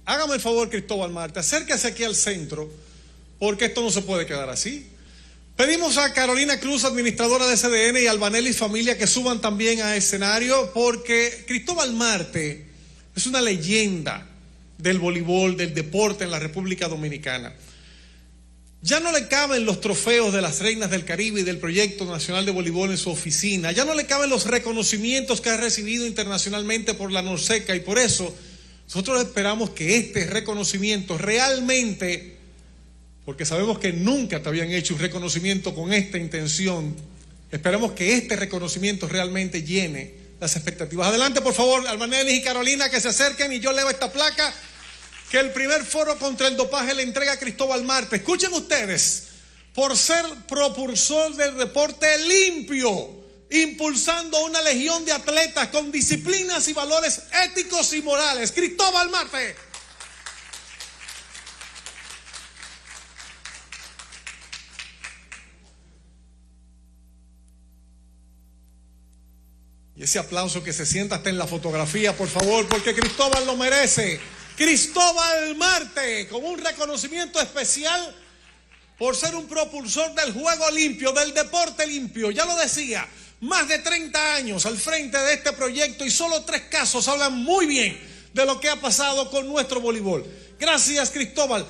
hágame el favor, Cristóbal Marte, acérquese aquí al centro, porque esto no se puede quedar así. Pedimos a Carolina Cruz, administradora de CDN, y a Albanelis Familia que suban también a escenario, porque Cristóbal Marte es una leyenda del voleibol, del deporte en la República Dominicana. Ya no le caben los trofeos de las Reinas del Caribe y del Proyecto Nacional de Voleibol en su oficina. Ya no le caben los reconocimientos que ha recibido internacionalmente por la NORCECA, y por eso nosotros esperamos que este reconocimiento realmente, porque sabemos que nunca te habían hecho un reconocimiento con esta intención, esperamos que este reconocimiento realmente llene las expectativas. Adelante, por favor, Albanelis y Carolina, que se acerquen y yo leo esta placa que el primer foro contra el dopaje le entrega a Cristóbal Marte. Escuchen ustedes, por ser propulsor del deporte limpio, impulsando una legión de atletas con disciplinas y valores éticos y morales. Cristóbal Marte. Y ese aplauso que se sienta hasta en la fotografía, por favor, porque Cristóbal lo merece. Cristóbal Marte, con un reconocimiento especial por ser un propulsor del juego limpio, del deporte limpio. Ya lo decía, más de 30 años al frente de este proyecto, y solo 3 casos hablan muy bien de lo que ha pasado con nuestro voleibol. Gracias, Cristóbal.